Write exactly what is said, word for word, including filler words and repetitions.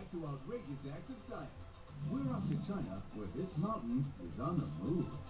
to outrageous acts of science. We're off to China, where this mountain is on the move.